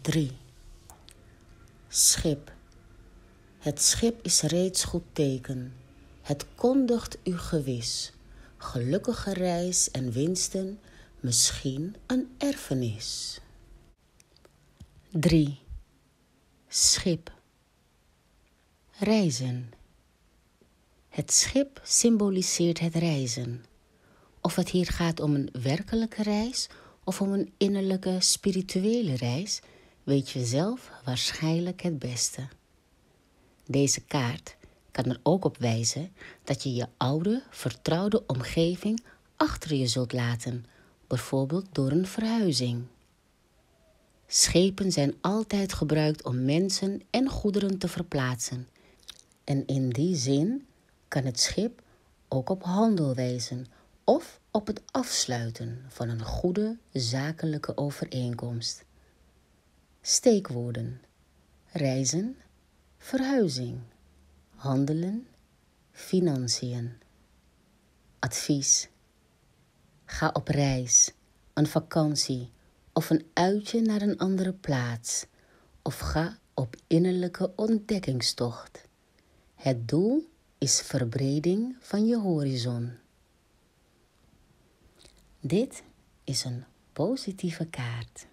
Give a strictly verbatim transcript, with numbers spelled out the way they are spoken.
drie. Schip. Het schip is reeds goed teken. Het kondigt u gewis gelukkige reis en winsten, misschien een erfenis. drie. Schip. Reizen. Het schip symboliseert het reizen. Of het hier gaat om een werkelijke reis of om een innerlijke spirituele reis, weet je zelf waarschijnlijk het beste. Deze kaart kan er ook op wijzen dat je je oude, vertrouwde omgeving achter je zult laten, bijvoorbeeld door een verhuizing. Schepen zijn altijd gebruikt om mensen en goederen te verplaatsen. En in die zin kan het schip ook op handel wijzen of op het afsluiten van een goede zakelijke overeenkomst. Steekwoorden: reizen, verhuizing, handelen, financiën. Advies: ga op reis, een vakantie of een uitje naar een andere plaats. Of ga op innerlijke ontdekkingstocht. Het doel is verbreding van je horizon. Dit is een positieve kaart.